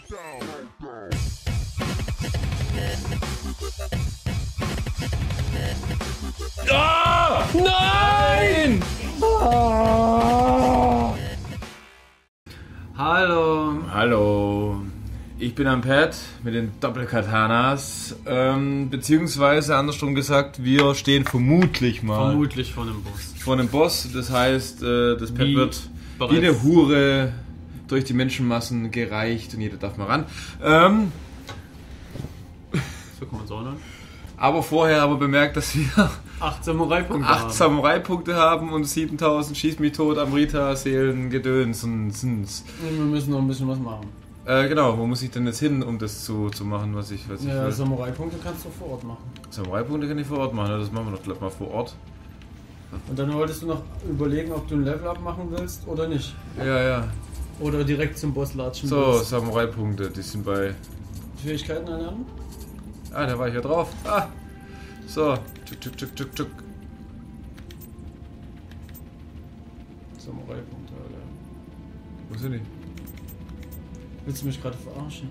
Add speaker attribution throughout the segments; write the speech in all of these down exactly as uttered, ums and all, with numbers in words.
Speaker 1: Ah! Nein! Ah!
Speaker 2: Hallo.
Speaker 1: Hallo. Ich bin am Pad mit den Doppelkatanas. Ähm, beziehungsweise andersrum gesagt, wir stehen vermutlich mal
Speaker 2: Vermutlich vor einem Boss.
Speaker 1: vor einem Boss. Das heißt, äh, das Pad
Speaker 2: Wie
Speaker 1: wird wie eine Hure durch die Menschenmassen gereicht und jeder darf mal ran. Ähm,
Speaker 2: So kann man so nennen.
Speaker 1: aber vorher aber bemerkt, dass wir
Speaker 2: Acht Samurai-Punkte
Speaker 1: acht
Speaker 2: haben.
Speaker 1: Samurai-Punkte haben und siebentausend Schieß mich tot, Amrita-Seelen, Gedöns und Sins.
Speaker 2: Und wir müssen noch ein bisschen was machen.
Speaker 1: Äh, genau, wo muss ich denn jetzt hin, um das zu, zu machen, was ich, was ich
Speaker 2: Ja,
Speaker 1: will?
Speaker 2: Samurai-Punkte kannst du vor Ort machen.
Speaker 1: Samurai-Punkte kann ich vor Ort machen, ne? Das machen wir doch gleich mal vor Ort.
Speaker 2: Und dann wolltest du noch überlegen, ob du ein Level-Up machen willst oder nicht.
Speaker 1: Ja, ja.
Speaker 2: Oder direkt zum Boss latschen
Speaker 1: So,
Speaker 2: willst.
Speaker 1: Samurai-Punkte, die sind bei...
Speaker 2: Fähigkeiten erlernen?
Speaker 1: Ah, da war ich ja drauf. Ah! So, tschuk, tschuk, tschuk, tschuk, tschuk.
Speaker 2: Samurai-Punkte erlernen.
Speaker 1: Wo sind die?
Speaker 2: Willst du mich gerade verarschen?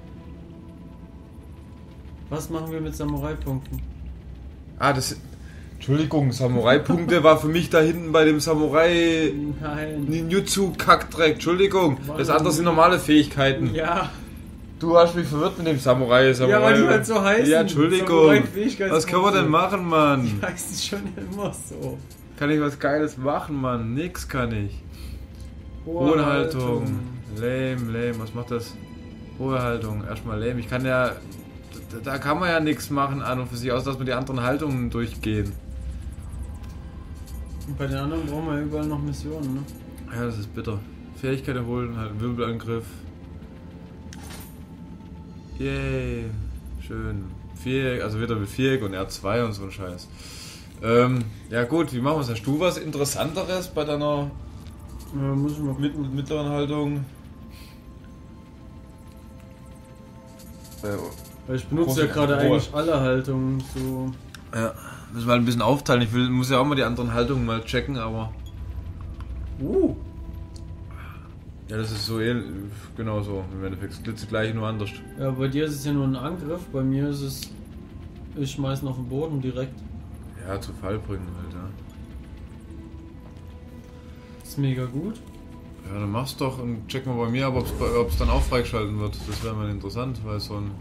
Speaker 2: Was machen wir mit Samurai-Punkten?
Speaker 1: Ah, das... Entschuldigung, Samurai-Punkte war für mich da hinten bei dem Samurai...
Speaker 2: Nein.
Speaker 1: Ninjutsu-Kackdreck, Entschuldigung. Das
Speaker 2: Warum?
Speaker 1: andere sind normale Fähigkeiten.
Speaker 2: Ja.
Speaker 1: Du hast mich verwirrt mit dem Samurai. Samurai.
Speaker 2: Ja, weil die halt so heißen.
Speaker 1: Ja, Entschuldigung.
Speaker 2: Samurai-Fähigkeitspunkte.
Speaker 1: Was können wir denn machen, Mann?
Speaker 2: Die heißen schon immer so.
Speaker 1: Kann ich was Geiles machen, Mann? Nix kann ich. Hohe Haltung. Lame, lame. Was macht das? Hohe Haltung. Erstmal lame. Ich kann ja... Da, da kann man ja nichts machen an und für sich aus, dass wir die anderen Haltungen durchgehen.
Speaker 2: Und bei den anderen brauchen wir überall noch Missionen, ne?
Speaker 1: Ja, das ist bitter. Fähigkeit erholen, halt Wirbelangriff. Yay. Schön. Viereck, also wieder mit Viereck und R zwei und so ein Scheiß. Ähm, ja gut, wie machen wir es? Hast du was Interessanteres bei deiner
Speaker 2: Ja, muss ich mal
Speaker 1: mit, mit mittleren Haltung? Äh,
Speaker 2: Weil ich benutze
Speaker 1: Große-
Speaker 2: ja gerade
Speaker 1: Große.
Speaker 2: eigentlich alle Haltungen so.
Speaker 1: ja, müssen wir halt ein bisschen aufteilen. Ich will, muss ja auch mal die anderen Haltungen mal checken, aber...
Speaker 2: Uh!
Speaker 1: Ja, das ist so ähnlich, genau so. Im Endeffekt das glitzert gleich, nur anders.
Speaker 2: Ja, bei dir ist es ja nur ein Angriff, bei mir ist es. Ich schmeiß ihn auf den Boden direkt.
Speaker 1: Ja, zu Fall bringen halt, ja.
Speaker 2: Ist mega gut.
Speaker 1: Ja, dann mach's doch und check mal bei mir, ob es dann auch freigeschalten wird. Das wäre mal interessant, weil so ein...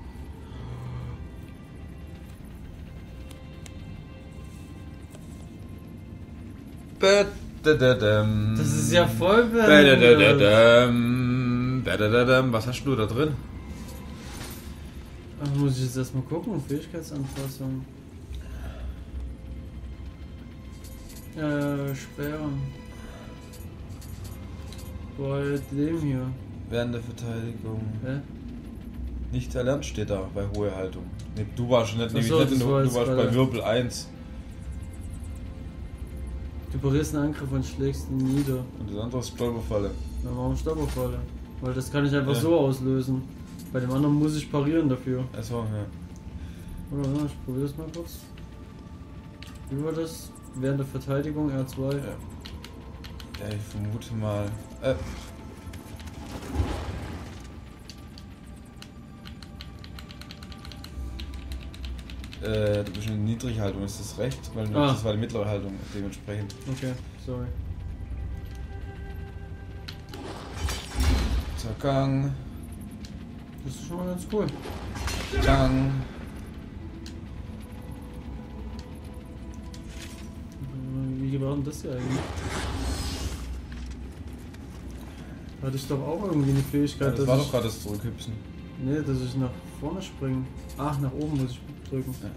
Speaker 2: Das ist ja voll
Speaker 1: Was hast du da drin?
Speaker 2: Ach, muss ich jetzt erstmal gucken, Fähigkeitsanpassung. Äh, Sperren. Bei dem hier.
Speaker 1: Während der Verteidigung.
Speaker 2: Hä?
Speaker 1: Nicht erlernt steht da bei hohe Haltung. Nee, du warst nicht,
Speaker 2: Ach so,
Speaker 1: nämlich nicht
Speaker 2: das
Speaker 1: in,
Speaker 2: war
Speaker 1: du
Speaker 2: jetzt
Speaker 1: warst
Speaker 2: bei
Speaker 1: bei
Speaker 2: der-
Speaker 1: Wirbel eins.
Speaker 2: Du parierst einen Angriff und schlägst ihn nieder.
Speaker 1: Und das andere ist Stolperfalle.
Speaker 2: Na, warum Stolperfalle? Weil das kann ich einfach
Speaker 1: Ja.
Speaker 2: so auslösen. Bei dem anderen muss ich parieren dafür.
Speaker 1: Achso, ja.
Speaker 2: Oder warte, ich probier's mal kurz. Wie war das? Während der Verteidigung R zwei.
Speaker 1: Ja. Ja, ich vermute mal. Äh. Äh, du bist in Niedrighaltung, ist das recht? Weil
Speaker 2: Ah.
Speaker 1: das war die mittlere Haltung dementsprechend.
Speaker 2: Okay, sorry.
Speaker 1: Zackang,
Speaker 2: Das ist schon mal ganz cool.
Speaker 1: Gang.
Speaker 2: Wie war denn das hier eigentlich? Hatte ich doch auch irgendwie eine
Speaker 1: Ja,
Speaker 2: Fähigkeit,
Speaker 1: das war
Speaker 2: dass
Speaker 1: doch
Speaker 2: ich...
Speaker 1: gerade das Zurückhüpfen.
Speaker 2: Nee, dass ich nach vorne springe. Ach, nach oben muss ich drücken.
Speaker 1: Ja.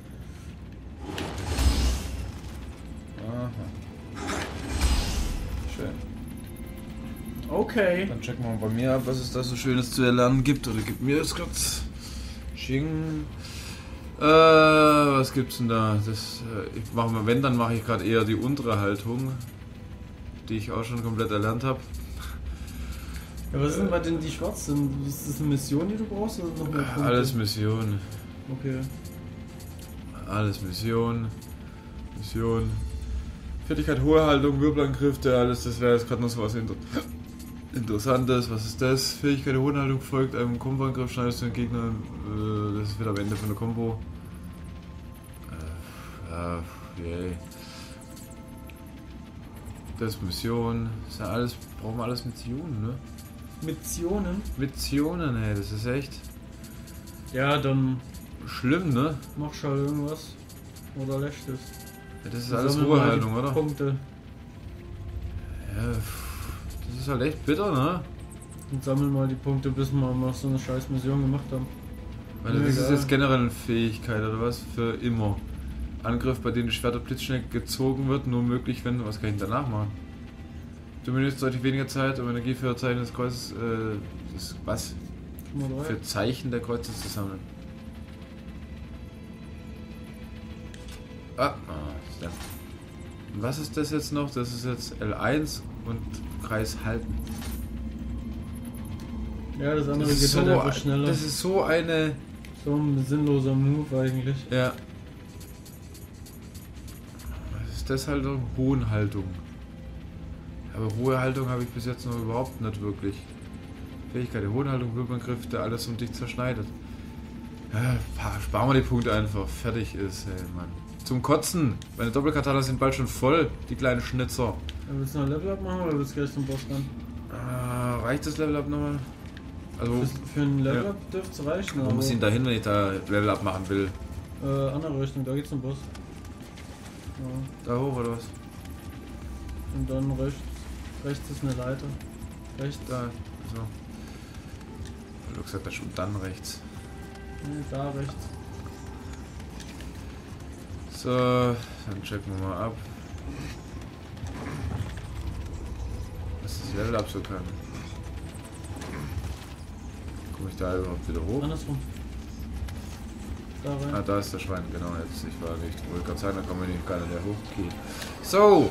Speaker 1: Aha. Schön.
Speaker 2: Okay.
Speaker 1: Dann checken wir mal bei mir ab, was es da so Schönes zu erlernen gibt. Oder gib mir das kurz. Ching. Äh, was gibt's denn da? Das, äh, ich mache mal, wenn, dann mache ich gerade eher die untere Haltung, die ich auch schon komplett erlernt habe.
Speaker 2: Ja, was sind bei denen die schwarz sind? Ist das eine Mission, die du brauchst oder noch mehr Punkte?
Speaker 1: Alles Mission.
Speaker 2: Okay.
Speaker 1: Alles Mission. Mission. Fertigkeit, hohe Haltung, Wirbelangriff, der alles, das wäre jetzt gerade noch so was hinter. Interessantes, was ist das? Fähigkeit der Hohenhaltung folgt einem Kombo-Angriff, schneidest du den Gegner, äh, das ist wieder am Ende von der Combo. Äh, ja, yay. Das ist Mission, ist ja alles, brauchen wir alles Missionen, ne?
Speaker 2: Missionen?
Speaker 1: Missionen, ey, das ist echt
Speaker 2: Ja, dann
Speaker 1: schlimm, ne?
Speaker 2: machst du halt irgendwas. Oder lässt es.
Speaker 1: Ja, das ist alles Ruhehaltung, oder?
Speaker 2: Punkte.
Speaker 1: Ja, das ist halt echt bitter, ne?
Speaker 2: Und sammeln mal die Punkte, bis wir mal so eine scheiß Mission gemacht haben.
Speaker 1: Weil das ist jetzt generell eine Fähigkeit, oder was? Für immer. Angriff, bei dem die Schwerter blitzschnell gezogen wird, nur möglich, wenn... Was kann ich denn danach machen? Du benutzt deutlich weniger Zeit, um Energie für Zeichen des Kreuzes... Äh, das, was? Für Zeichen der Kreuze zu sammeln. Ah, ah ist was ist das jetzt noch? Das ist jetzt L eins und Kreis halten.
Speaker 2: Ja, das andere
Speaker 1: das
Speaker 2: geht
Speaker 1: so,
Speaker 2: halt einfach schneller.
Speaker 1: Das ist so eine...
Speaker 2: So ein sinnloser Move eigentlich.
Speaker 1: Ja. Was ist das halt? Hohenhaltung. Aber hohe Haltung habe ich bis jetzt noch überhaupt nicht wirklich. Fähigkeit der Hohenhaltung, Wirbelangriff, der alles um dich zerschneidet. Ja, sparen wir die Punkte einfach. Fertig ist, ey, Mann. Zum Kotzen. Meine Doppelkatana sind bald schon voll, die kleinen Schnitzer.
Speaker 2: Ja, willst du noch ein Level-Up machen oder willst du gleich zum Boss ran?
Speaker 1: Ah, reicht das Level-Up nochmal? Also,
Speaker 2: für, für ein Level-Up
Speaker 1: ja.
Speaker 2: dürfte es reichen.
Speaker 1: Wo muss ich ihn dahin, wenn ich da Level-Up machen will?
Speaker 2: Äh, andere Richtung, da geht's zum Boss. Ja.
Speaker 1: Da hoch oder was?
Speaker 2: Und dann rechts. Rechts ist eine Leiter. Rechts.
Speaker 1: Da, so. Du hast gesagt, da schon dann rechts.
Speaker 2: Nee, da rechts.
Speaker 1: So, dann checken wir mal ab. Was das Level Up so kann. Komme ich da überhaupt wieder hoch?
Speaker 2: Andersrum. Da rein.
Speaker 1: Ah, da ist der Schwein, genau jetzt. Ich war nicht. Wollte gerade sagen, da kommen wir nicht gar nicht mehr hoch. Okay. So!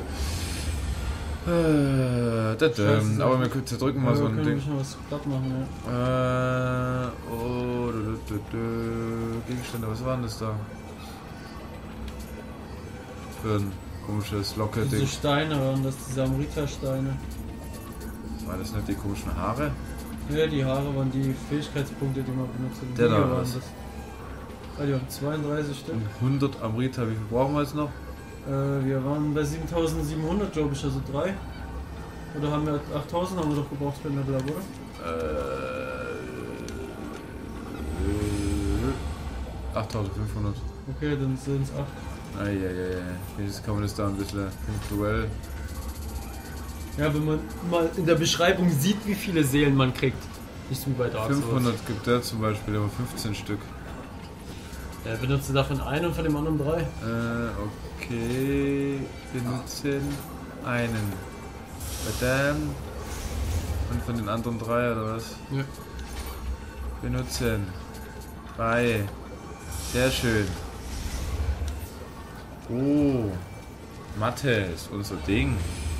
Speaker 1: Äh, das, ähm, aber wir können zerdrücken mal
Speaker 2: ja,
Speaker 1: so ein
Speaker 2: wir
Speaker 1: Ding.
Speaker 2: können was platt machen, ja.
Speaker 1: Äh, oh, du, du, du, Gegenstände, was waren das da? Für ein komisches Locke-Ding.
Speaker 2: Diese Steine waren das, diese Amrita-Steine.
Speaker 1: War das nicht die komischen Haare?
Speaker 2: Ja, die Haare waren die Fähigkeitspunkte, die man benutzt hat.
Speaker 1: Der
Speaker 2: Die
Speaker 1: da
Speaker 2: waren
Speaker 1: was?
Speaker 2: das. Ah, die haben zweiunddreißig Stück.
Speaker 1: Und hundert Amrita, wie viel brauchen wir jetzt noch?
Speaker 2: Äh, wir waren bei siebentausendsiebenhundert, glaube ich, also drei. Oder haben wir achttausend haben wir doch gebraucht für ein Level Up, oder?
Speaker 1: Äh, achttausendfünfhundert.
Speaker 2: Okay, dann sind es acht.
Speaker 1: Eieiei, jetzt kann man das da ein bisschen punktuell.
Speaker 2: Ja, wenn man mal in der Beschreibung sieht, wie viele Seelen man kriegt. Nicht so wie bei Dark Souls.
Speaker 1: fünfhundert gibt der zum Beispiel, aber fünfzehn Stück.
Speaker 2: Ja, benutzt du davon einen und von dem anderen drei?
Speaker 1: Äh, okay. Benutzen einen. Badam. Und von den anderen drei oder was?
Speaker 2: Ja.
Speaker 1: Benutzen. Drei. Sehr schön. Oh. Mathe ist unser Ding.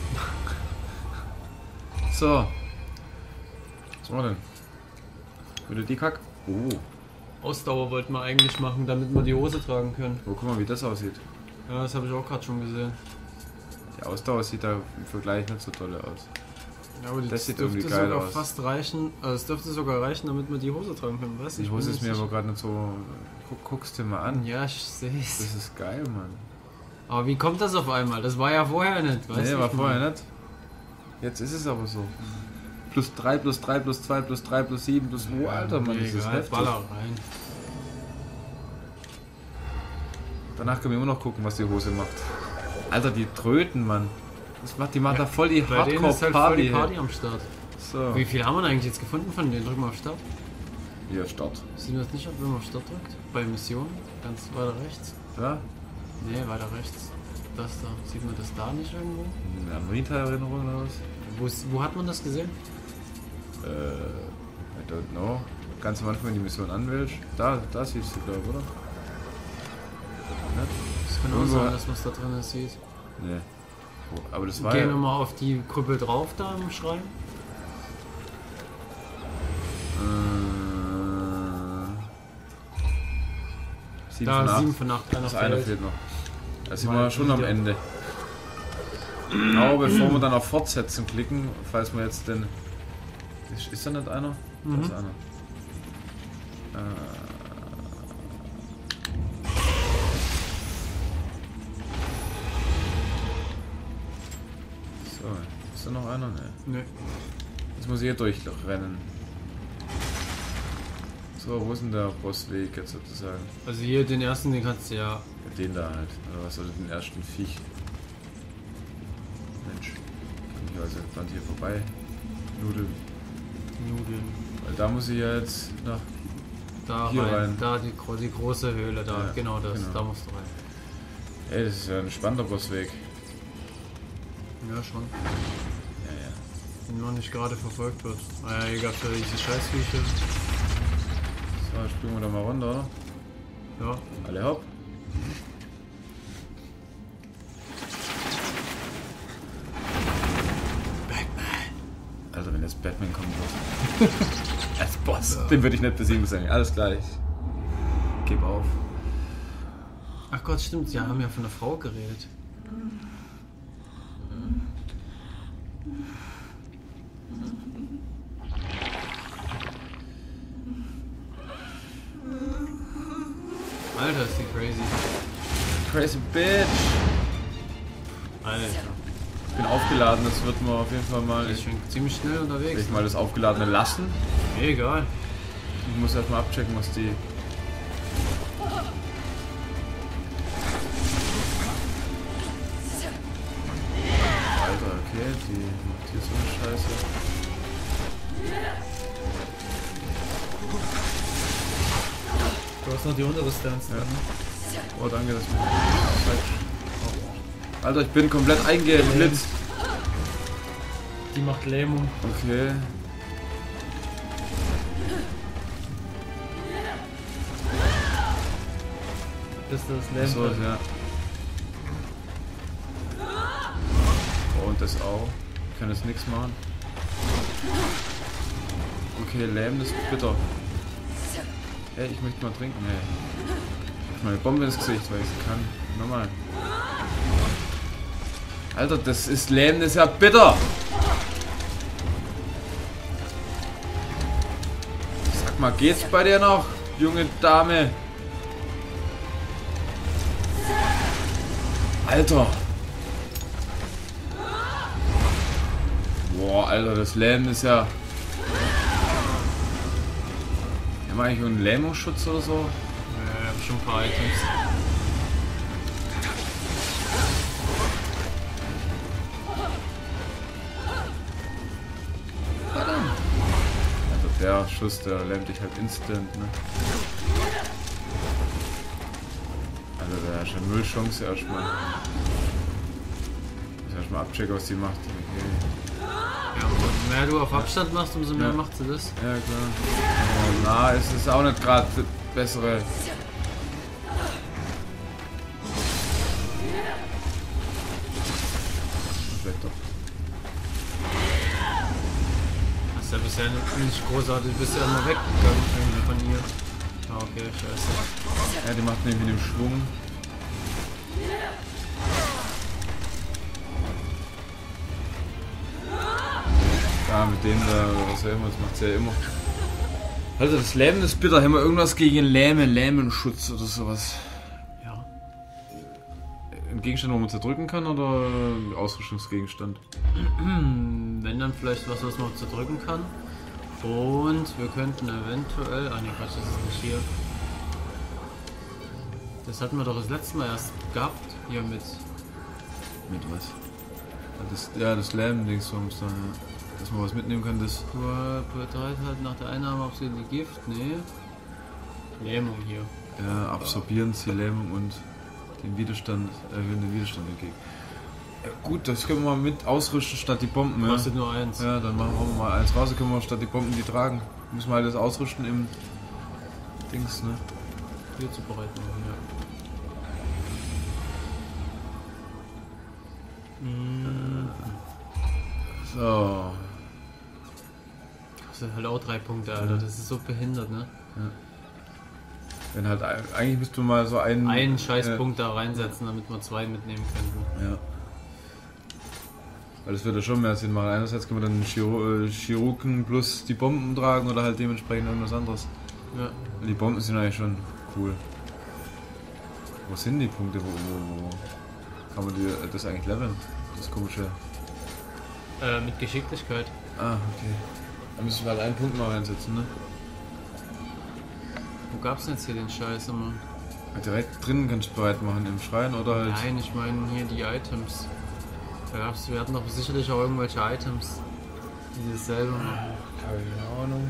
Speaker 1: So. Was war denn? Würde die Kack? Oh.
Speaker 2: Ausdauer wollten wir eigentlich machen, damit wir die Hose tragen können.
Speaker 1: Oh, guck mal, wie das aussieht.
Speaker 2: Ja, das habe ich auch gerade schon gesehen.
Speaker 1: Die Ausdauer sieht da im Vergleich nicht so toll aus.
Speaker 2: Ja, aber die
Speaker 1: Das sieht
Speaker 2: dürfte
Speaker 1: irgendwie geil
Speaker 2: sogar
Speaker 1: aus.
Speaker 2: fast reichen. Also es dürfte sogar reichen, damit wir die Hose tragen können. Weißt
Speaker 1: Die Hose ist mir aber gerade nicht so. Guck, guckst dir mal an.
Speaker 2: Ja, ich sehe es.
Speaker 1: Das ist geil, Mann.
Speaker 2: Aber wie kommt das auf einmal? Das war ja vorher nicht, weißt
Speaker 1: Nee,
Speaker 2: du?
Speaker 1: war vorher nicht. Jetzt ist es aber so. Plus drei, plus drei, plus zwei, plus drei, plus sieben, plus zwei. Oh, Alter, Mann, das ist heftig.
Speaker 2: Baller rein.
Speaker 1: Danach können wir immer noch gucken, was die Hose macht. Alter, die tröten, Mann. Das macht, die macht da voll die
Speaker 2: Bei denen ist halt voll
Speaker 1: Hardcore-Party.
Speaker 2: die Party am Start.
Speaker 1: So.
Speaker 2: Wie viel haben wir denn eigentlich jetzt gefunden von denen? Drück mal auf Start.
Speaker 1: Hier, Start.
Speaker 2: Sehen wir das nicht, ob wenn man auf Start drückt? Bei Mission, ganz weiter rechts.
Speaker 1: Ja?
Speaker 2: Nee, weiter rechts. Das da. Sieht man das da nicht irgendwo?
Speaker 1: Eine Amrita-Erinnerung oder was?
Speaker 2: Wo, ist, wo hat man das gesehen?
Speaker 1: Äh, I don't know. Ganz am Anfang, wenn die Mission anwählst. Da, da siehst du, glaube ich, oder?
Speaker 2: Das kann auch
Speaker 1: Irgendwo-
Speaker 2: sein, dass man es da drin sieht.
Speaker 1: Nee. Oh, aber das war
Speaker 2: Gehen wir
Speaker 1: ja...
Speaker 2: mal auf die Krüppel drauf da im Schrein.
Speaker 1: Äh, sieben
Speaker 2: Da
Speaker 1: von acht.
Speaker 2: sieben von acht. Einer
Speaker 1: Das eine
Speaker 2: fehlt.
Speaker 1: fehlt noch. Da sind
Speaker 2: Weil-
Speaker 1: wir schon am
Speaker 2: ja.
Speaker 1: Ende. Aber bevor wir dann auf Fortsetzen klicken, falls wir jetzt den Ist, ist da nicht einer?
Speaker 2: Mhm.
Speaker 1: Da ist einer. Äh. So, ist da noch einer? Ne.
Speaker 2: Nee.
Speaker 1: Jetzt muss ich hier durchrennen. So, wo ist denn der Bossweg jetzt sozusagen?
Speaker 2: Also hier den ersten, den kannst du ja.
Speaker 1: Ja, den da halt. Oder was, oder den ersten Viech. Mensch. Kann ich also gerade hier vorbei. Nudeln.
Speaker 2: Nudeln.
Speaker 1: Weil da muss ich ja jetzt nach.
Speaker 2: Da
Speaker 1: Hier
Speaker 2: rein.
Speaker 1: rein.
Speaker 2: Da die, gro- die große Höhle, da.
Speaker 1: Ja,
Speaker 2: genau das.
Speaker 1: genau.
Speaker 2: Da musst du rein.
Speaker 1: Ey, das ist ja ein spannender Bossweg.
Speaker 2: Ja, schon.
Speaker 1: Ja, ja.
Speaker 2: Wenn man nicht gerade verfolgt wird. Ah ja, hier gab es ja diese Scheißviecher.
Speaker 1: So, springen wir da mal runter, oder?
Speaker 2: Ja.
Speaker 1: Alle hopp. Batman. Also wenn jetzt Batman kommen wird. Als Boss. Ja. Den würde ich nicht besiegen sagen. Alles gleich. Gib auf.
Speaker 2: Ach Gott, stimmt. Sie haben ja von der Frau geredet. Alter, ist die crazy.
Speaker 1: Crazy Bitch.
Speaker 2: Alter.
Speaker 1: Ich bin aufgeladen, das wird mir auf jeden Fall mal.
Speaker 2: Ich bin ziemlich schnell unterwegs.
Speaker 1: Soll ich mal das Aufgeladene lassen?
Speaker 2: Nee, egal.
Speaker 1: Ich muss erstmal abchecken, was die. Alter, okay, die macht hier so eine Scheiße.
Speaker 2: Du hast noch die untere Stance.
Speaker 1: Ja. Oh, danke, das mir. Alter, ich bin komplett eingeblitzt.
Speaker 2: Die macht Lähmung.
Speaker 1: Okay.
Speaker 2: Das ist das Lähmung.
Speaker 1: So, ja. Oh, und das auch. Ich kann jetzt nichts machen. Okay, lähmen ist bitter. Hey, ich möchte mal trinken, hey. Ich hab meine Bombe ins Gesicht, weil ich sie kann. Nochmal. Alter, das ist Lähmen, ist ja bitter! Sag mal, geht's bei dir noch, junge Dame? Alter! Boah, Alter, das Lähmen ist ja... Haben wir eigentlich einen Lähmungsschutz oder so?
Speaker 2: Ja, ich hab schon ein paar Items.
Speaker 1: Also der Schuss, der lähmt dich halt instant, ne? Also da ist eine Null-Chance erstmal. Ich muss erstmal abchecken, was die macht. Okay.
Speaker 2: Ja, umso mehr du auf Abstand machst, umso mehr
Speaker 1: Ja.
Speaker 2: macht sie das.
Speaker 1: Ja, klar. Oh, na, es ist auch nicht gerade das bessere. Vielleicht doch.
Speaker 2: Hast ja bisher nicht großartig, du bist ja immer weggegangen irgendwie von ihr. Ah, okay, scheiße.
Speaker 1: Ja, die macht nämlich mit dem Schwung. Ja, mit denen da, was auch immer, das macht sie ja immer. Also das Lähmen ist bitter. Haben wir irgendwas gegen Lähme, Lähmenschutz oder sowas?
Speaker 2: Ja.
Speaker 1: Ein Gegenstand, wo man zerdrücken kann oder ein Ausrüstungsgegenstand?
Speaker 2: Wenn dann vielleicht was, was man zerdrücken kann. Und wir könnten eventuell... Ah ne, Quatsch, das ist nicht hier. Das hatten wir doch das letzte Mal erst gehabt. Hier mit...
Speaker 1: Mit was? Das, ja, das Lähmen-Dingsbums da, ja. Dass man was mitnehmen kann, das...
Speaker 2: Betreut halt nach der Einnahme ob sie die Gift... Nee. Lähmung hier.
Speaker 1: Ja, absorbieren sie Lähmung und den Widerstand, erhöhen den Widerstand entgegen. Ja, gut, das können wir mal mit ausrüsten statt die Bomben. Ja.
Speaker 2: Kostet nur eins.
Speaker 1: Ja, dann machen wir mal eins raus, dann können wir statt die Bomben die tragen. Müssen wir halt das ausrüsten im Dings, ne?
Speaker 2: Hier zu bereiten, ja. Mhm.
Speaker 1: So.
Speaker 2: Das sind halt auch drei Punkte, Alter. Das ist so behindert, ne?
Speaker 1: Ja. Wenn halt, eigentlich müsst du mal so einen...
Speaker 2: Einen Scheißpunkt ja. da reinsetzen, damit wir zwei mitnehmen könnten.
Speaker 1: Ja. Weil das würde schon mehr Sinn machen. Einerseits können wir dann den Chiro äh, Chirurgen plus die Bomben tragen oder halt dementsprechend irgendwas anderes.
Speaker 2: Ja.
Speaker 1: Die Bomben sind eigentlich schon cool. Wo sind die Punkte? Wo, wo, wo kann man die, das eigentlich leveln? Das komische.
Speaker 2: Äh, mit Geschicklichkeit.
Speaker 1: Ah, okay. Da müssen wir halt einen Punkt mal reinsetzen, ne?
Speaker 2: Wo gab's denn jetzt hier den Scheiß immer?
Speaker 1: Direkt drinnen kannst du bereit machen im Schrein oder halt.
Speaker 2: Nein, ich meine hier die Items. Da gab's, wir hatten doch sicherlich auch irgendwelche Items, die dasselbe machen.
Speaker 1: Keine Ahnung.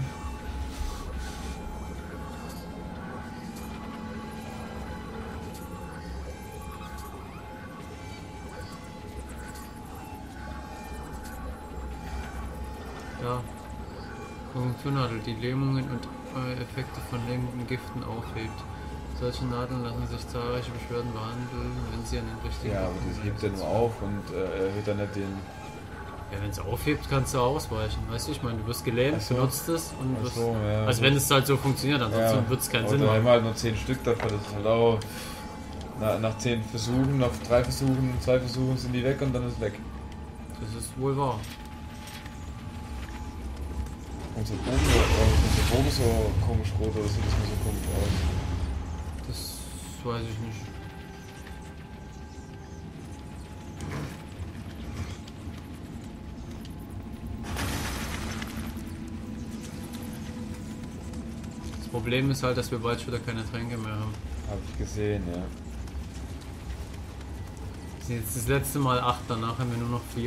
Speaker 2: Ja. Konjunkturnadel, die Lähmungen und äh, Effekte von lähmenden Giften aufhebt. Solche Nadeln lassen sich zahlreiche Beschwerden behandeln, wenn sie an den richtigen
Speaker 1: Ja, aber
Speaker 2: Punkten
Speaker 1: das hebt er nur auf und äh, erhöht dann nicht den.
Speaker 2: Ja, wenn es aufhebt, kannst du ausweichen. Weißt du, ich meine, du wirst gelähmt,
Speaker 1: Ach so.
Speaker 2: benutzt es und
Speaker 1: Ach
Speaker 2: wirst.
Speaker 1: so, ja,
Speaker 2: also,
Speaker 1: gut.
Speaker 2: wenn es halt so funktioniert, ansonsten
Speaker 1: Ja,
Speaker 2: wird es keinen
Speaker 1: aber
Speaker 2: Sinn
Speaker 1: da haben
Speaker 2: machen.
Speaker 1: wir halt nur zehn Stück davon, das ist halt auch. Na, nach zehn Versuchen, nach drei Versuchen, zwei Versuchen sind die weg und dann ist es weg.
Speaker 2: Das ist wohl wahr.
Speaker 1: Unser Bogen, äh, unser Bogen so komisch rot oder sieht das nur so komisch aus?
Speaker 2: Das weiß ich nicht. Das Problem ist halt, dass wir bald wieder keine Tränke mehr haben.
Speaker 1: Hab ich gesehen, ja.
Speaker 2: Das sind jetzt das letzte Mal acht, danach haben wir nur noch vier.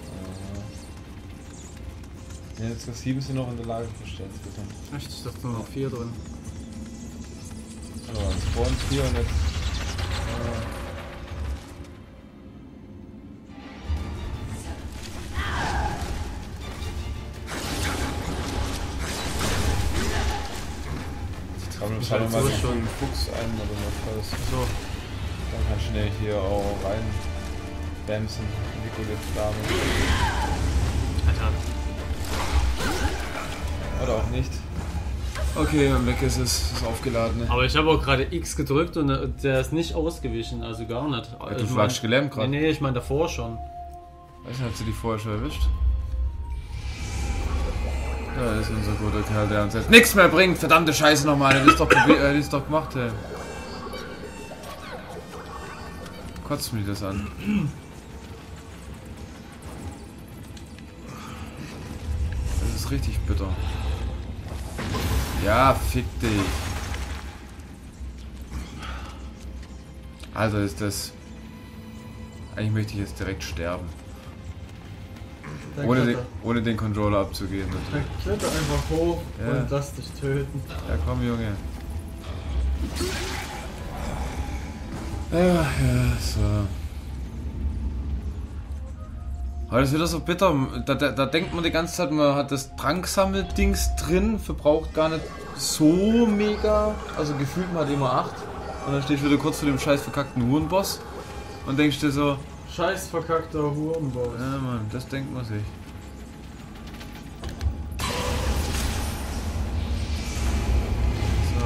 Speaker 1: Ja, jetzt noch sieben sind noch in der Lage gestellt.
Speaker 2: Echt? Ich dachte nur noch vier drin.
Speaker 1: Also, es vor uns vier und jetzt. Äh, Schauen wir schauen wir mal
Speaker 2: so
Speaker 1: den
Speaker 2: schon.
Speaker 1: coolen Fuchs ein oder was.
Speaker 2: So.
Speaker 1: Dann kann ich schnell hier auch rein bamsen in die gute Dame.
Speaker 2: Alter.
Speaker 1: Oder auch nicht. Okay, und weg ist es. Ist aufgeladen.
Speaker 2: Aber ich habe auch gerade X gedrückt und äh, der ist nicht ausgewichen, also gar nicht.
Speaker 1: Ja, du
Speaker 2: Ich
Speaker 1: warst
Speaker 2: mein-
Speaker 1: gelähmt gerade.
Speaker 2: Nee, nee, ich meine davor schon.
Speaker 1: Weiß nicht, hast du die vorher schon erwischt? Da ist unser guter Kerl, der uns jetzt nichts mehr bringt. Verdammte Scheiße nochmal. Das ist doch, probiert, äh, das ist doch gemacht, ey. Kotzt mich das an. Das ist richtig bitter. Ja, fick dich. Also ist das... Eigentlich möchte ich jetzt direkt sterben.
Speaker 2: Dann
Speaker 1: Ohne den,
Speaker 2: kletter.
Speaker 1: ohne den Controller abzugeben natürlich.
Speaker 2: Dann kletter einfach hoch
Speaker 1: Ja.
Speaker 2: und lass dich töten.
Speaker 1: Ja komm Junge. Ja, ja, so. Aber das ist wieder so bitter. Da, da, da denkt man die ganze Zeit, man hat das Tranksammeldings drin, verbraucht gar nicht so mega. Also gefühlt man hat immer acht. Und dann stehst du wieder kurz vor dem scheiß verkackten Hurenboss und denkst dir so,
Speaker 2: Scheiß verkackter Hurenboss.
Speaker 1: ja Mann, das denkt man sich. So.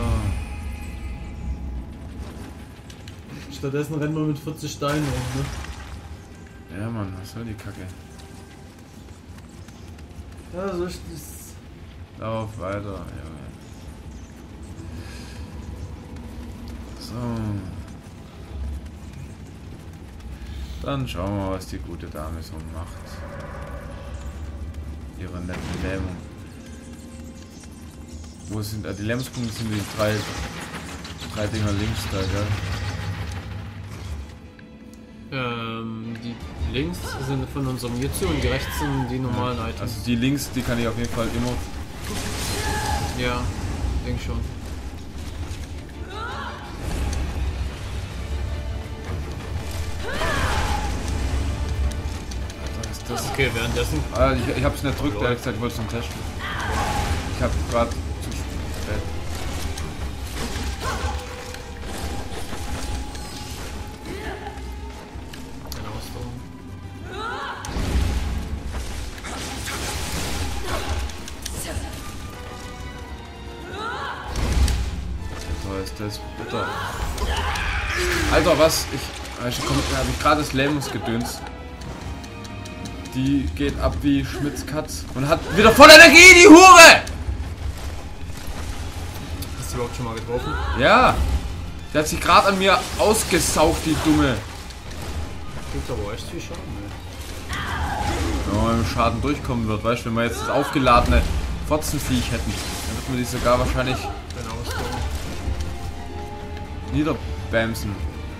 Speaker 2: Stattdessen rennen wir mit vierzig Steinen rum, ne?
Speaker 1: Ja Mann, was soll die Kacke?
Speaker 2: Ja, so ist das.
Speaker 1: Lauf weiter, Junge. So. Dann schauen wir mal, was die gute Dame so macht. Ihre nette Lähmung. Wo sind äh, die Lähmungspunkte? Sind die drei, drei Dinger links da, gell?
Speaker 2: Ähm, die links sind von unserem Jutsu und die rechts sind die normalen
Speaker 1: Ja.
Speaker 2: Items.
Speaker 1: Also die links, die kann ich auf jeden Fall immer.
Speaker 2: Ja, denk schon.
Speaker 1: Was ist das?
Speaker 2: Okay, währenddessen.
Speaker 1: Ah, ich, ich hab's nicht gedrückt, ehrlich gesagt, ich wollte es zum Testen. Ich hab grad zu spät.
Speaker 2: Eine Ausdauer.
Speaker 1: So ist das bitter. Alter, was? Ich, ich, komm, da hab ich gerade das Lähmungsgedöns. Die geht ab wie Schmitz Katz und hat wieder voll Energie, die Hure!
Speaker 2: Hast du überhaupt schon mal getroffen?
Speaker 1: Ja! Der hat sich gerade an mir ausgesaugt, die Dumme.
Speaker 2: Gibt aber echt viel Schaden, ne?
Speaker 1: Wenn man mit dem Schaden durchkommen wird, weißt du, wenn wir jetzt das aufgeladene Fotzenviech hätten, dann wird man die sogar wahrscheinlich niederbämsen.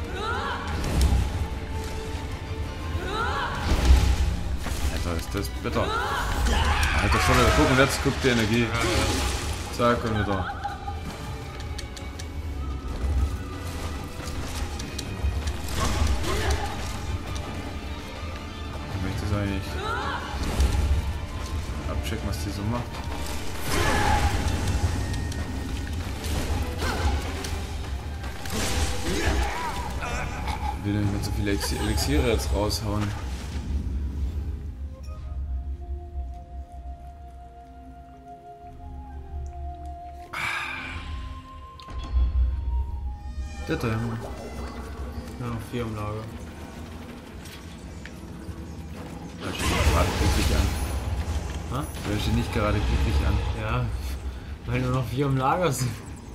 Speaker 1: Alter, ist das bitter. Alter, schon wieder. Guck, und jetzt guckt die Energie. Zack, und wieder. Ich möchte das eigentlich abchecken, was die so macht. Ich will nicht mehr so viele Elixiere jetzt raushauen. Der da.
Speaker 2: Ja, vier im Lager.
Speaker 1: Das steht nicht gerade glücklich an.
Speaker 2: Ha?
Speaker 1: Das steht nicht gerade glücklich an.
Speaker 2: Ja, weil nur noch vier im Lager sind.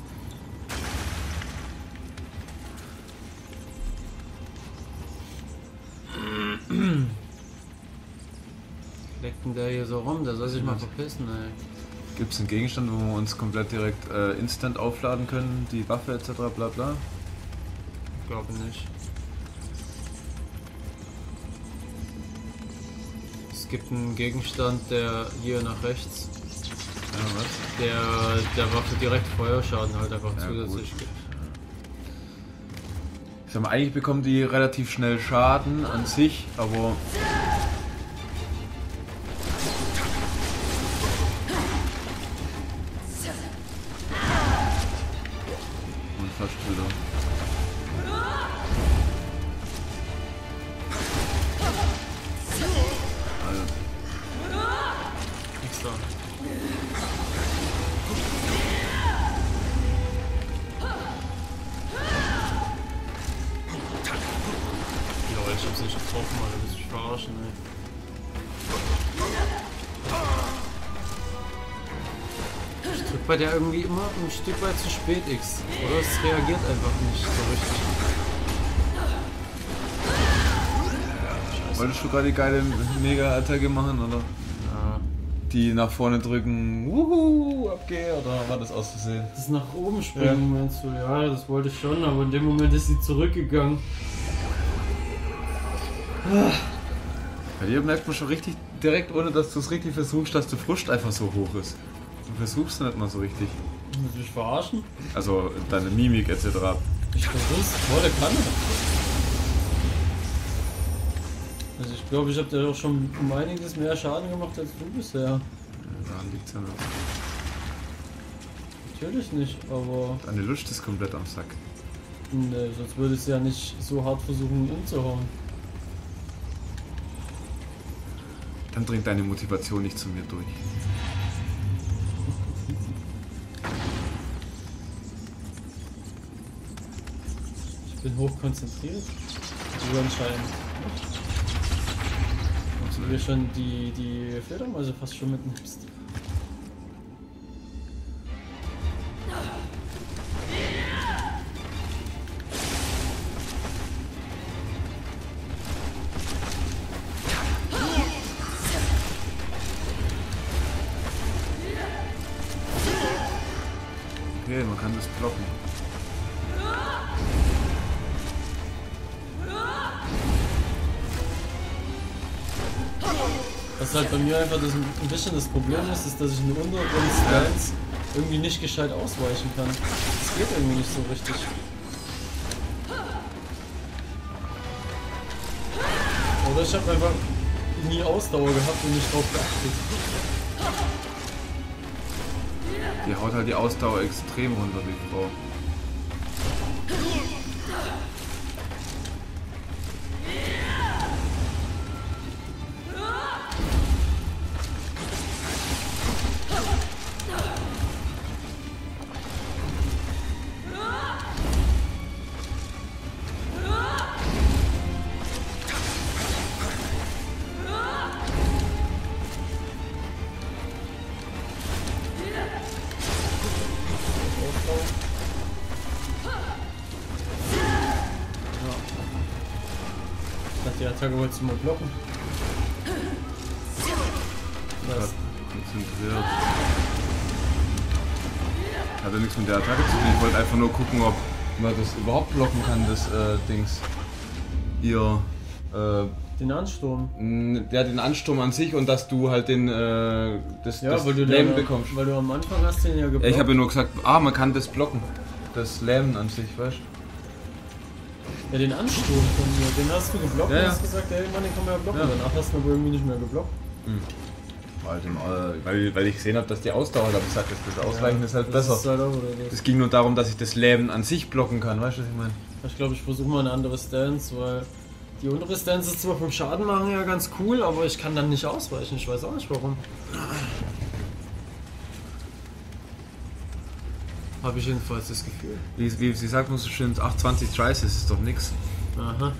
Speaker 2: Leckt denn der hier so rum? Der soll sich mal verpissen, ey.
Speaker 1: Gibt es einen Gegenstand, wo wir uns komplett direkt äh, instant aufladen können? Die Waffe et cetera bla bla?
Speaker 2: Ich glaube nicht. Es gibt einen Gegenstand, der hier nach rechts,
Speaker 1: Ja, was?
Speaker 2: der der Waffe direkt Feuerschaden halt einfach
Speaker 1: Ja,
Speaker 2: zusätzlich
Speaker 1: gut.
Speaker 2: gibt.
Speaker 1: Ich sag mal, eigentlich bekommen die relativ schnell Schaden an sich, aber... Unfallstille. Also,
Speaker 2: Nichts da. Lol, ich hab's nicht getroffen, Alter, willst du mich verarschen, ey. Ich drück bei der irgendwie immer ein Stück weit zu spät X. Oder es reagiert einfach nicht so richtig.
Speaker 1: wolltest du gerade die geile Mega-Attacke machen, oder?
Speaker 2: Ja.
Speaker 1: Die nach vorne drücken, wuhu, abgehe, oder war das aus Versehen?
Speaker 2: Das nach oben springen, ja. Meinst du? Ja, das wollte ich schon, aber in dem Moment ist sie zurückgegangen.
Speaker 1: Bei dir merkt man schon richtig direkt, ohne dass du es richtig versuchst, dass der Frust einfach so hoch ist. Du versuchst nicht mal so richtig.
Speaker 2: Muss ich verarschen?
Speaker 1: Also deine Mimik et cetera.
Speaker 2: Ich versuch's volle Kanne. Also ich glaube, ich habe dir doch schon um einiges mehr Schaden gemacht als du bisher.
Speaker 1: Ja, daran liegt's ja nicht.
Speaker 2: Natürlich nicht, aber
Speaker 1: Deine Lust ist komplett am Sack.
Speaker 2: ne, sonst würde ich es ja nicht so hart versuchen umzuhauen.
Speaker 1: Dann dringt deine Motivation nicht zu mir durch.
Speaker 2: Ich bin hoch konzentriert. So anscheinend. Und du dir schon die, die Fledermäuse fast schon mitnimmst.
Speaker 1: Okay, man kann das blocken.
Speaker 2: Was halt bei mir einfach das ein bisschen das Problem ist, ist, dass ich in Untergrund-Stance irgendwie nicht gescheit ausweichen kann. Das geht irgendwie nicht so richtig. Oder ich habe einfach nie Ausdauer gehabt und nicht drauf geachtet.
Speaker 1: Die haut halt die Ausdauer extrem runter, die Frau.
Speaker 2: drauf. Ja. Ich dachte, die Attacke wolltest du mal blocken. Was?
Speaker 1: Konzentriert. Hatte nichts mit der Attacke zu tun. Ich wollte einfach nur gucken, ob man das überhaupt blocken kann, das äh, Dings. Ihr. Äh,
Speaker 2: Den Ansturm.
Speaker 1: Ja, den Ansturm an sich und dass du halt den. Äh, das,
Speaker 2: Ja,
Speaker 1: das
Speaker 2: weil du
Speaker 1: Lähmen
Speaker 2: den,
Speaker 1: bekommst.
Speaker 2: Weil du am Anfang hast den ja geblockt.
Speaker 1: Ja, ich habe ja nur gesagt, ah, man kann das blocken. Das Lähmen an sich, weißt du?
Speaker 2: Ja, den Ansturm von mir, den hast du geblockt
Speaker 1: Ja,
Speaker 2: und
Speaker 1: ja.
Speaker 2: hast gesagt, ey Mann, den kann man ja blocken.
Speaker 1: Ja.
Speaker 2: Danach hast du aber irgendwie nicht mehr geblockt.
Speaker 1: Hm. Weil, dem, äh, weil, weil ich gesehen habe, dass die Ausdauer, habe ich gesagt, das Ausweichen
Speaker 2: Ja,
Speaker 1: ist halt
Speaker 2: das
Speaker 1: besser.
Speaker 2: Ist halt auch wieder das.
Speaker 1: Es ging nur darum, dass ich das Lähmen an sich blocken kann, weißt du, was ich meine?
Speaker 2: Ich glaube, ich versuche mal eine andere Stance, weil die untere Stance ist zwar vom Schaden machen ja ganz cool, aber ich kann dann nicht ausweichen. Ich weiß auch nicht warum. Habe ich jedenfalls das Gefühl.
Speaker 1: Wie, wie sie sagt, muss so schön achtundzwanzig Tries, das ist doch nix.
Speaker 2: Aha.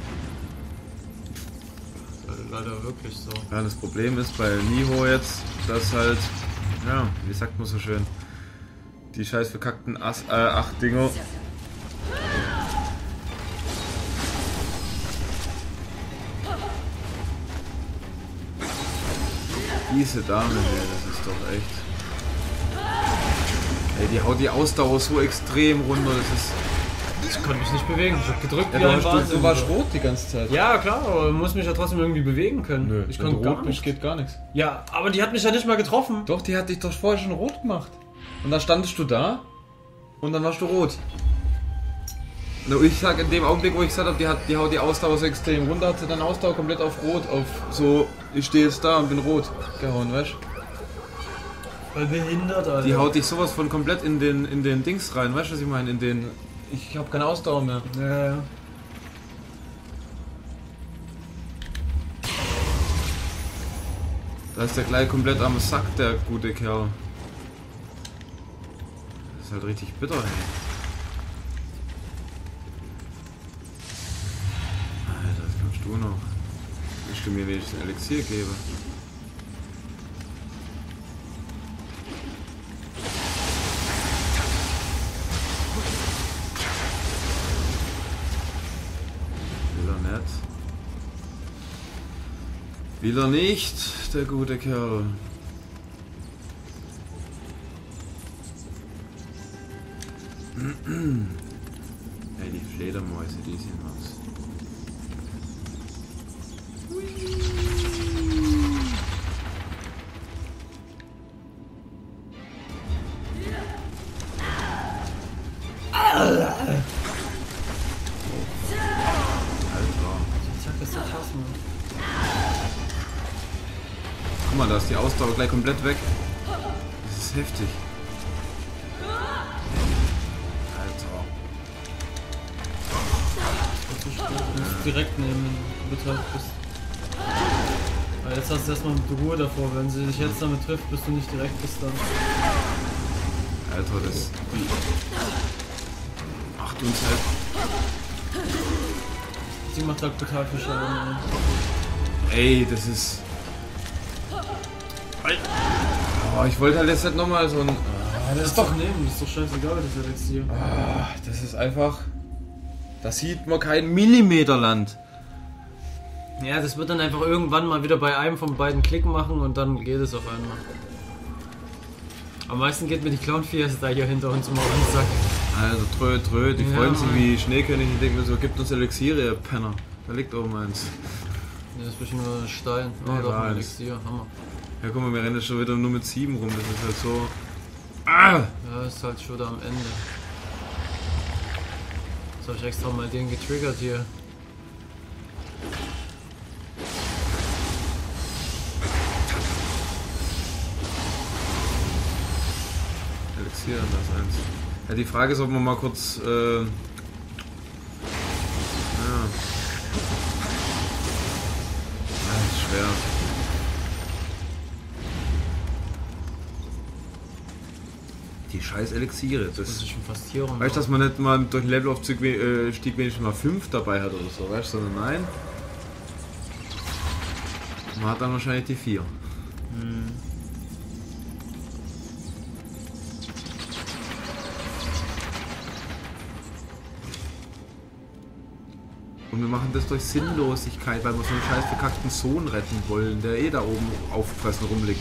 Speaker 2: Das ist halt leider wirklich so.
Speaker 1: Ja, das Problem ist bei Niho jetzt, dass halt, ja, wie sagt man so schön, die scheiß verkackten Ass, äh, acht Dinger. Diese Dame hier, das ist doch echt. Ey, die haut die Ausdauer so extrem runter, das ist.
Speaker 2: Ich konnte mich nicht bewegen. Ich habe gedrückt
Speaker 1: Ja,
Speaker 2: wie
Speaker 1: du,
Speaker 2: ein
Speaker 1: hast, du,
Speaker 2: Wahnsinn.
Speaker 1: du warst rot die ganze Zeit.
Speaker 2: Ja, klar, aber man muss mich ja trotzdem irgendwie bewegen können.
Speaker 1: Nö,
Speaker 2: ich
Speaker 1: wenn
Speaker 2: konnte
Speaker 1: du
Speaker 2: gar
Speaker 1: rot
Speaker 2: nicht.
Speaker 1: bist, geht gar nichts.
Speaker 2: Ja, aber die hat mich ja nicht mal getroffen.
Speaker 1: Doch, die hat dich doch vorher schon rot gemacht. Und dann standest du da und dann warst du rot. Na, ich sag in dem Augenblick, wo ich gesagt habe, die, hat, die haut die Ausdauer so extrem runter, hat sie dann Ausdauer komplett auf rot, auf so, ich stehe jetzt da und bin rot gehauen, weißt du?
Speaker 2: Weil behindert, Alter.
Speaker 1: Die haut dich sowas von komplett in den, in den Dings rein, weißt du, was ich meine? In den, ich habe keine Ausdauer mehr.
Speaker 2: Ja, ja.
Speaker 1: Da ist der gleich komplett am Sack, der gute Kerl. Das ist halt richtig bitter, ey. Alter, das kannst du noch. Willst du mir wenigstens ein Elixier geben? Will er nicht. Will er nicht, der gute Kerl. Ey, die Fledermäuse, die sind was.
Speaker 2: Zack, ist der krass, Mann.
Speaker 1: Guck mal, da ist die Ausdauer gleich komplett weg. Das ist heftig. Alter.
Speaker 2: Du musst direkt nehmen, wenn du betäubt bist. Aber jetzt hast du erstmal Ruhe davor. Wenn sie dich jetzt damit trifft, bist du nicht direkt bis dann.
Speaker 1: Alter, das. Ach du Zeit.
Speaker 2: Sie macht halt total viel Schaden.
Speaker 1: Ey, das ist. Oh, ich wollte halt jetzt nicht nochmal so ein. Ah,
Speaker 2: Das ist doch nehmen, das ist doch scheißegal, das Elixier.
Speaker 1: Ah, das ist einfach. Da sieht man kein Millimeter Land.
Speaker 2: Ja, das wird dann einfach irgendwann mal wieder bei einem von beiden Klick machen und dann geht es auf einmal. Am meisten geht mir die Clown-Fiesta hier hinter uns immer auf den Sack.
Speaker 1: Also trö, trö, die
Speaker 2: Ja,
Speaker 1: freuen sich
Speaker 2: Mann.
Speaker 1: wie Schneekönig und denken mir so, gibt uns Elixiere, ihr Penner. Da liegt oben eins.
Speaker 2: Ja, das ist bestimmt nur ein Stein. Oh,
Speaker 1: Ja,
Speaker 2: doch, ein
Speaker 1: weiß.
Speaker 2: Elixier, Hammer.
Speaker 1: Ja, guck mal, wir rennen jetzt schon wieder nur mit sieben rum, das ist halt so. Ah!
Speaker 2: Ja, ist halt schon da am Ende. Jetzt habe ich extra mal den getriggert hier.
Speaker 1: Elixier, da ist eins. Ja, die Frage ist, ob man mal kurz. Äh, ja. Ja, ist schwer. Die scheiß Elixiere.
Speaker 2: Das
Speaker 1: Das,
Speaker 2: ist schon fast hier rum.
Speaker 1: weißt du, dass man nicht mal durch den Levelaufstieg we äh, Stieg wenigstens mal fünf dabei hat oder so, weißt du, sondern nein. Man hat dann wahrscheinlich die vier.
Speaker 2: Hm.
Speaker 1: Und wir machen das durch Sinnlosigkeit, weil wir so einen scheiß verkackten Sohn retten wollen, der eh da oben aufgefressen rumliegt.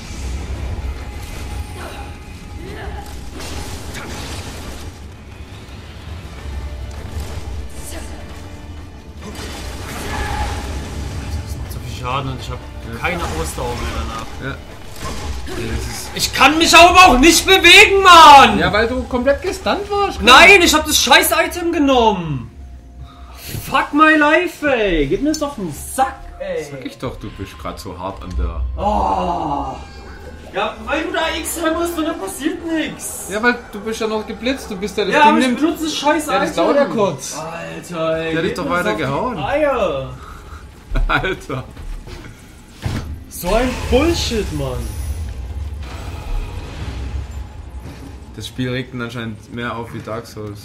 Speaker 2: Das macht so viel Schaden und ich habe ja. keine Ausdauer mehr danach.
Speaker 1: Ja.
Speaker 2: Ich kann mich aber auch nicht bewegen, Mann!
Speaker 1: Ja, weil du komplett gestunt warst.
Speaker 2: Nein, ich hab das scheiß Item genommen! Fuck my life, ey! Gib mir das auf den Sack, ey!
Speaker 1: Sag ich doch, du bist gerade so hart an der...
Speaker 2: Oh! Ja, weil du da X musst und dann passiert nix!
Speaker 1: Ja, weil du bist ja noch geblitzt, du bist ja das
Speaker 2: ja,
Speaker 1: Ding
Speaker 2: aber ich
Speaker 1: nimmt...
Speaker 2: benutze das scheiß Item!
Speaker 1: Ja, das dauert ja kurz!
Speaker 2: Alter, ey!
Speaker 1: Der hat dich doch weiter gehauen!
Speaker 2: Eier!
Speaker 1: Alter!
Speaker 2: So ein Bullshit, Mann!
Speaker 1: Das Spiel regt ihn anscheinend mehr auf wie Dark Souls.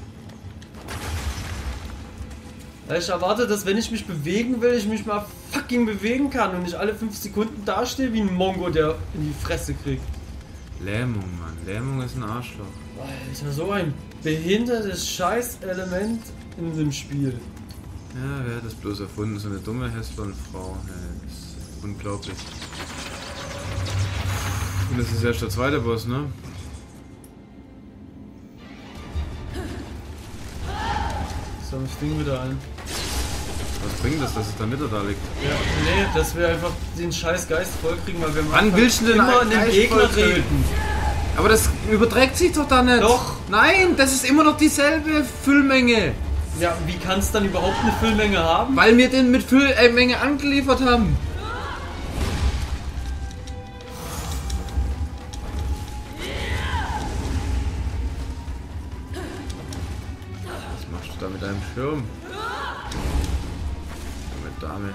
Speaker 2: Ich erwarte, dass wenn ich mich bewegen will, ich mich mal fucking bewegen kann und nicht alle fünf Sekunden dastehe wie ein Mongo, der in die Fresse kriegt.
Speaker 1: Lähmung, Mann. Lähmung ist ein Arschloch.
Speaker 2: Alter, so ein behindertes Scheiß-Element in dem Spiel.
Speaker 1: Ja, wer hat das bloß erfunden? So eine dumme Hässlon-Frau. Ja, das ist unglaublich. Und das ist erst der zweite Boss, ne?
Speaker 2: So, das Ding wieder ein.
Speaker 1: Was bringt das, dass es da Mitte da liegt?
Speaker 2: Ja, nee, dass wir einfach den scheiß Geist vollkriegen, weil wir
Speaker 1: Wann willst du denn
Speaker 2: immer den
Speaker 1: Geist
Speaker 2: Gegner töten?
Speaker 1: Aber das überträgt sich doch da nicht.
Speaker 2: Doch.
Speaker 1: Nein, das ist immer noch dieselbe Füllmenge.
Speaker 2: Ja, wie kann es dann überhaupt eine Füllmenge haben?
Speaker 1: Weil wir den mit Füllmenge angeliefert haben. Was machst du da mit deinem Schirm? Mit Dame.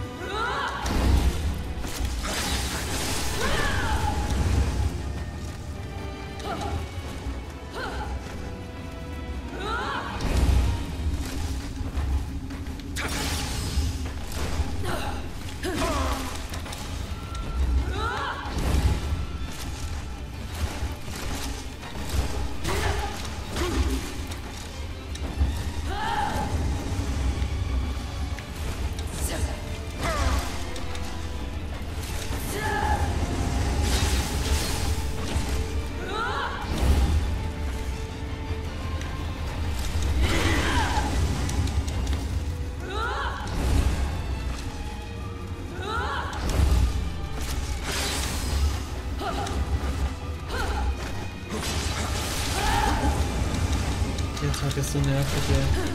Speaker 2: Der Tag ist so nervig, ey.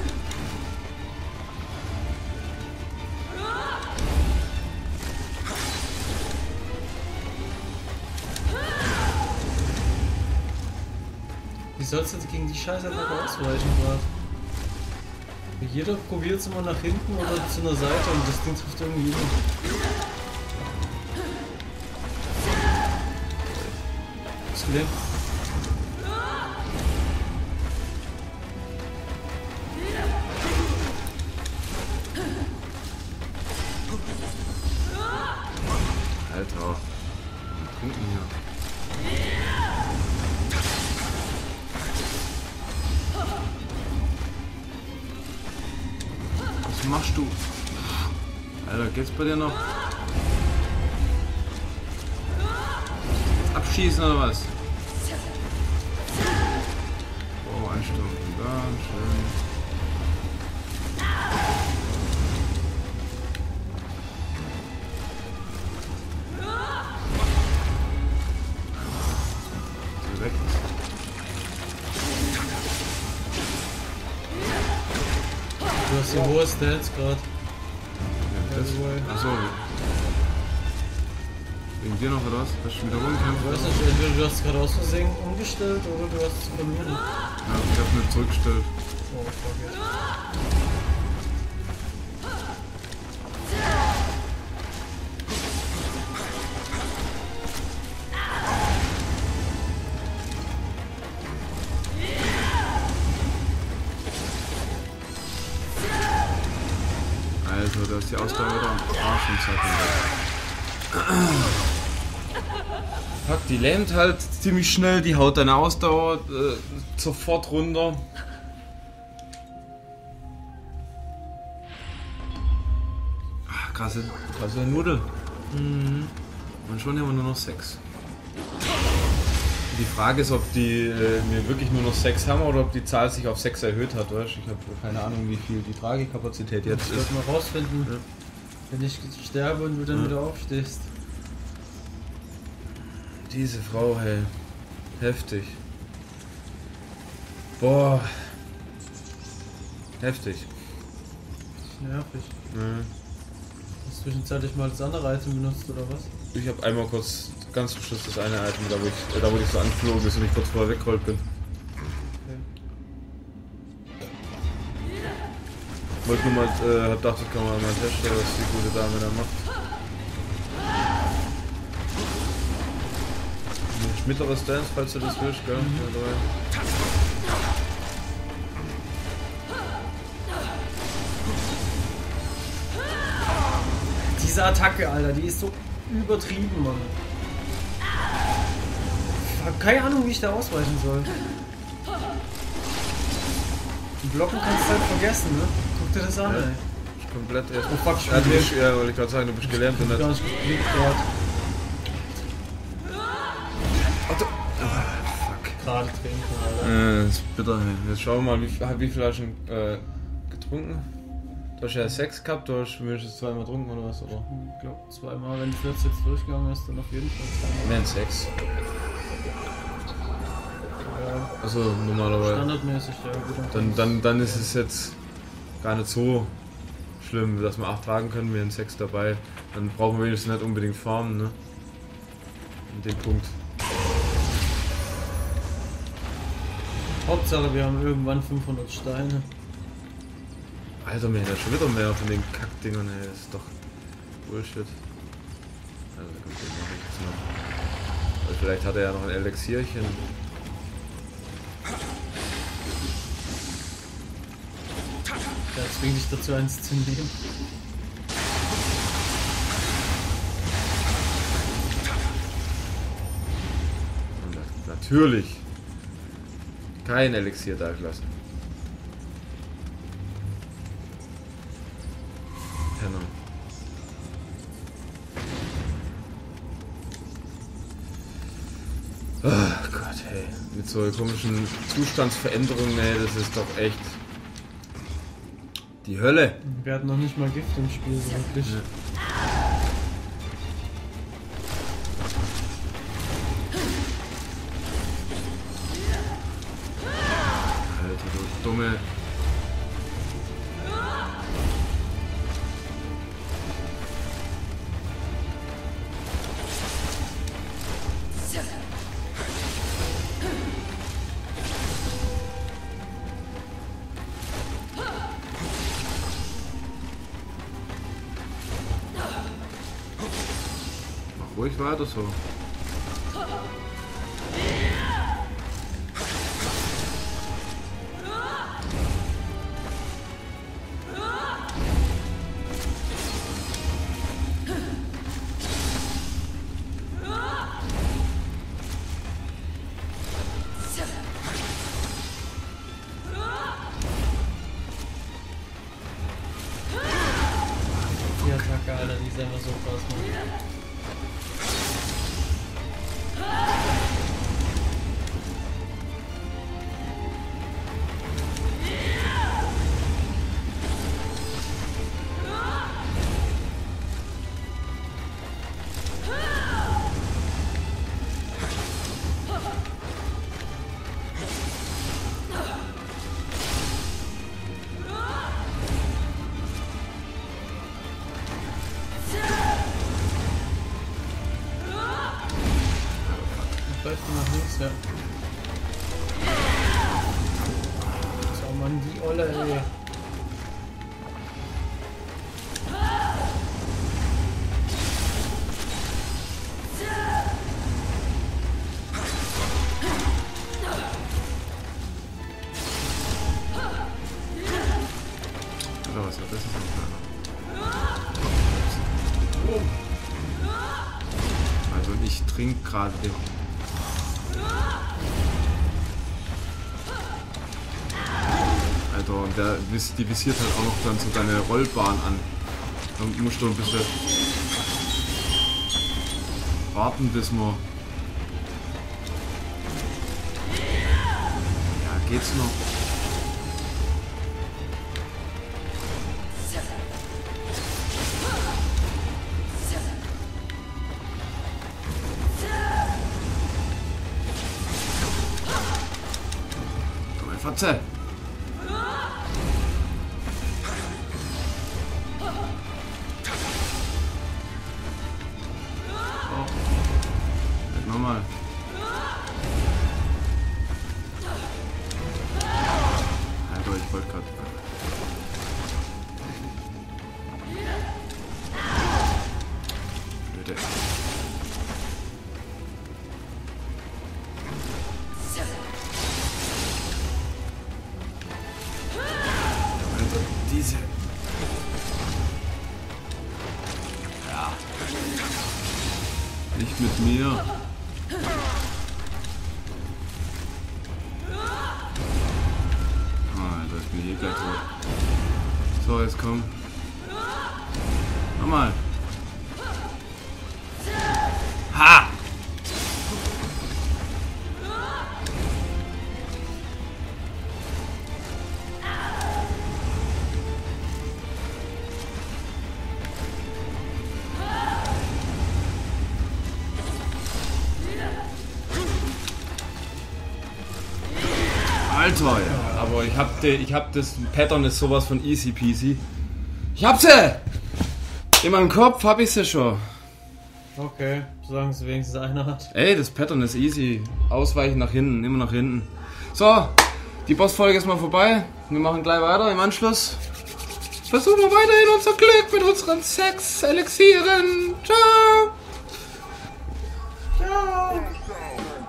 Speaker 2: Wie sollst du jetzt gegen die Scheißattacke ausweichen gerade? Jeder probiert es immer nach hinten oder zu einer Seite und das Ding trifft irgendwie jeden. Ist gelähmt.
Speaker 1: Alter, was trinken hier? Was machst du? Alter, geht's bei dir noch? Abschießen oder was? Oh, Einstellung da, schön. Weg.
Speaker 2: Du hast die hohe Stats gerade.
Speaker 1: Ja, achso. Wegen dir noch oder was? Hast du wieder rumgekämpft?
Speaker 2: Ich weiß nicht, entweder du hast gerade aus Versehen umgestellt oder du hast es verloren.
Speaker 1: Ja, ich hab nicht zurückgestellt.
Speaker 2: Oh, fuck it.
Speaker 1: Also, da ist die Ausdauer wieder am Arsch und Zeit hinweg. Fuck, die lähmt halt ziemlich schnell, die haut deine Ausdauer äh, sofort runter. Krasse, krasse Nudel.
Speaker 2: Mhm.
Speaker 1: Und schon haben wir nur noch sechs. Die Frage ist, ob die äh, mir wirklich nur noch sechs haben oder ob die Zahl sich auf sechs erhöht hat. Weißt? Ich habe keine Ahnung, wie viel die Tragekapazität jetzt
Speaker 2: Ich
Speaker 1: ist.
Speaker 2: werde mal rausfinden,
Speaker 1: Ja.
Speaker 2: wenn ich sterbe und du dann
Speaker 1: Ja.
Speaker 2: wieder aufstehst.
Speaker 1: Diese Frau, hey. Heftig. Boah. Heftig.
Speaker 2: Nervig.
Speaker 1: Ja.
Speaker 2: Hast du zwischenzeitlich mal das andere Item benutzt oder was?
Speaker 1: Ich habe einmal kurz, ganz zum Schluss das eine Item, da wo ich, äh, da wo ich so angeflogen ist und ich kurz vorher weggerollt bin.
Speaker 2: Okay.
Speaker 1: Wollte nur mal, äh, hab gedacht, das kann man mal testen, was die gute Dame da macht. Eine mittlere Stance, falls du das willst, gell?
Speaker 2: Mhm.
Speaker 1: Ja, dabei.
Speaker 2: Diese Attacke, Alter, die ist so übertrieben, Mann. Ich hab keine Ahnung, wie ich da ausweichen soll. Die Blocken kannst du halt vergessen, ne? Guck dir das an,
Speaker 1: Ja.
Speaker 2: ey.
Speaker 1: Komplett erst.
Speaker 2: Oh fuck, ich
Speaker 1: Ja, du
Speaker 2: bin
Speaker 1: bist, ja, wollte ich gerade sagen, du bist gelernt und
Speaker 2: gar
Speaker 1: nicht.
Speaker 2: nicht geblickt gerade.
Speaker 1: Otto. Ah, fuck.
Speaker 2: Gerade trinken, Alter.
Speaker 1: Äh, das ist bitter, ey. Jetzt schauen wir mal, wie, wie viel hast du äh, getrunken? Du hast ja sechs gehabt, du hast mindestens zweimal getrunken oder was, oder?
Speaker 2: Ich glaube zweimal, wenn vierzig jetzt durchgegangen ist, dann auf jeden Fall zweimal.
Speaker 1: Nein, sechs.
Speaker 2: Ja,
Speaker 1: Also normalerweise.
Speaker 2: standardmäßig, ja gut.
Speaker 1: Dann, dann, dann ist es jetzt gar nicht so schlimm, dass wir acht tragen können, wir haben sechs dabei. Dann brauchen wir wenigstens nicht unbedingt farmen, ne? An dem Punkt.
Speaker 2: Hauptsache wir haben irgendwann fünfhundert Steine.
Speaker 1: Alter, mir hat schon wieder mehr von den Kackdingern, ey, das ist doch Bullshit. Also, kommt den mach ich jetzt noch. Weil vielleicht hat er ja noch ein Elixierchen.
Speaker 2: Ja, zwing dich dazu, eins zu nehmen.
Speaker 1: Und das, natürlich kein Elixier da gelassen. Penner. Ach Gott, hey. Mit so komischen Zustandsveränderungen, ey, das ist doch echt die Hölle.
Speaker 2: Wir hatten noch nicht mal Gift im Spiel, so wirklich.
Speaker 1: Ja. Alter, du dumme. Mach ruhig weiter so.
Speaker 2: Die Attacke, Alter, die ist einfach so krass, Mann. Läuft die nach links, ja. So, Mann, die Olle, ey.
Speaker 1: Oder was war das jetzt noch? Also ich trinke gerade den. Alter, und der, vis- die visiert halt auch noch dann so deine Rollbahn an. Dann musst du ein bisschen warten, bis wir... Ja, geht's noch? Komm, Fatze! Nochmal. Alter, ich wollte gerade. Bitte. Alter, diese. Ja. Nicht mit mir. Hier gleich so. So, jetzt komm. Nochmal. Ha! Alter, ja. Aber ich hab, de, ich hab das Pattern ist sowas von easy peasy. Ich hab sie! In meinem Kopf hab ich sie schon.
Speaker 2: Okay, solange es wenigstens einer hat.
Speaker 1: Ey, das Pattern ist easy. Ausweichen nach hinten, immer nach hinten. So, die Bossfolge ist mal vorbei. Wir machen gleich weiter im Anschluss. Versuchen wir weiterhin unser Glück mit unseren Sex-Elixieren. Ciao!
Speaker 2: Ciao!